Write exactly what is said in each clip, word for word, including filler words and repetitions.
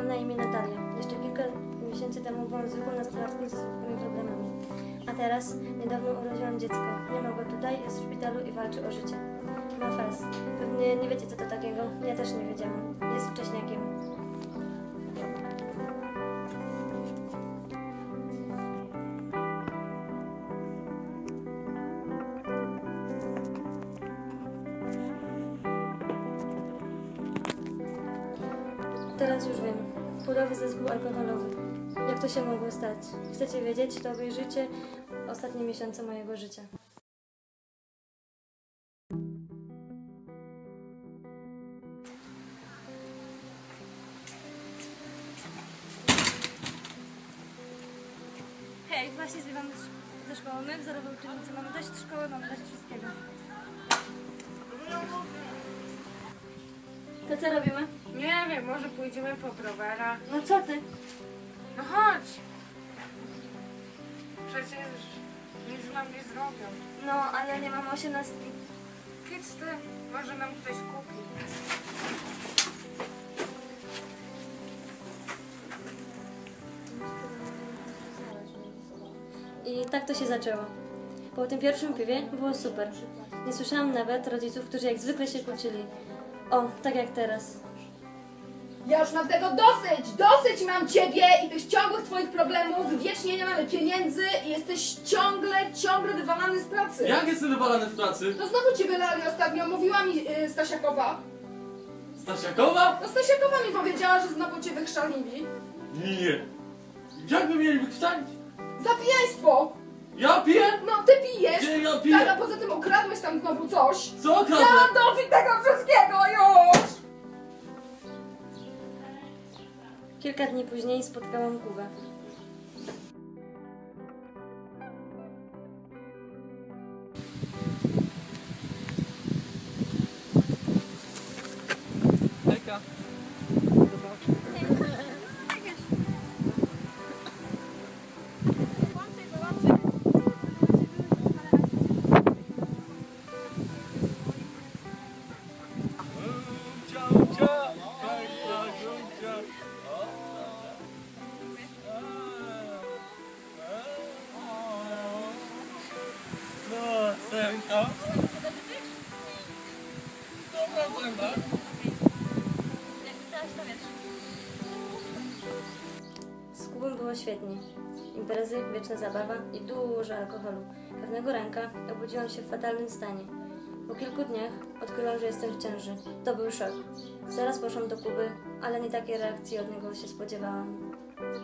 Mam na imię Natalia. Jeszcze kilka miesięcy temu byłam zwykłą nastolatką ze zwykłymi problemami. A teraz niedawno urodziłam dziecko. Nie ma go tutaj, jest w szpitalu i walczy o życie. Ma F A S. Pewnie nie wiecie, co to takiego. Ja też nie wiedziałam. Jest wcześniakiem. Teraz już wiem. Płodowy zespół alkoholowy. Jak to się mogło stać? Chcecie wiedzieć? To obejrzyjcie ostatnie miesiące mojego życia. Hej, właśnie zbywamy ze szkoły. My, wzorowe uczennice, mamy dość szkoły, mamy dość wszystkiego. To co robimy? Nie wiem, może pójdziemy po browara. No co ty? No chodź! Przecież nic nam nie zrobią. No, a ja nie mam osiemnastki. Idź ty, może nam ktoś kupi. I tak to się zaczęło. Po tym pierwszym piwie było super. Nie słyszałam nawet rodziców, którzy jak zwykle się kłócili. O, tak jak teraz. Ja już mam tego dosyć! Dosyć mam ciebie i tych ciągłych twoich problemów. Wiecznie nie mamy pieniędzy i jesteś ciągle, ciągle wywalany z pracy. Jak jestem wywalany w pracy? No znowu cię wylali ostatnio, mówiła mi yy, Stasiakowa. Stasiakowa? No Stasiakowa mi powiedziała, że znowu cię wychrzanili. Nie. Jakby mieli wykształcić? Za pijaństwo! Ja piję? No ty pijesz! Gdzie ja piję? Tak, a poza tym okradłeś tam znowu coś. Co okradłem? Ja dosyć tego wszystkiego już! Kilka dni później spotkałam Kubę. Hejka. Semka. Dobra, Semka. Z Kubą było świetnie. Imprezy, wieczna zabawa i dużo alkoholu. Pewnego ranka obudziłam się w fatalnym stanie. Po kilku dniach odkryłam, że jestem w ciąży. To był szok. Zaraz poszłam do Kuby, ale nie takiej reakcji od niego się spodziewałam.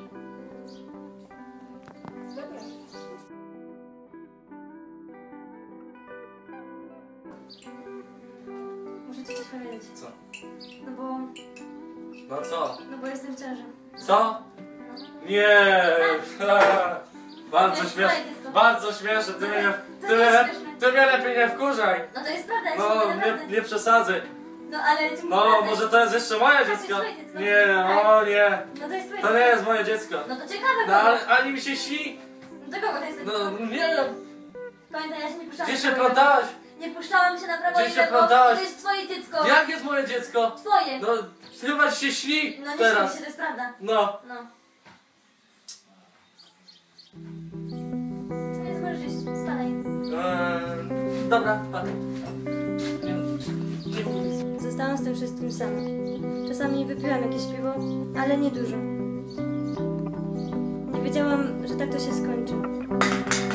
Muszę ci coś powiedzieć. Co? No bo... No co? No bo jestem w ciąży. Co? Nie! Bardzo jest śmieszne. fajne, to- Bardzo śmieszne. Ty To- mnie, to ty, jest mnie, śmieszne. ty mnie lepiej nie wkurzaj. No to jest prawda, ja ci No, mówię nie, naprawdę. nie przesadzaj. No ale ja ci mówię No, prawdę. może to jest jeszcze moje Tak, dziecko? jest twoje dziecko. Nie, Tak. o nie. No to jest twoje To nie jest moje dziecko. No to ciekawe No kogo. ale ani mi się śni. No to kogo to jest No dziecko? nie wiem. Pamiętaj, ja się nie puszczałam. Gdzie na się prawo i lewo. plątałaś? Nie puszczałam się na prawo Gdzie i się lewo. plątałaś? To jest twoje dziecko. Jak jest moje dziecko? Twoje. No, chyba ci się śni No nie teraz. śmiej się, to jest prawda. No. No. Nie możesz iść, spadaj. Eee, dobra, padł. Zostałam z tym wszystkim sama. Czasami wypiłam jakieś piwo, ale nie dużo. Nie wiedziałam, że tak to się skończy.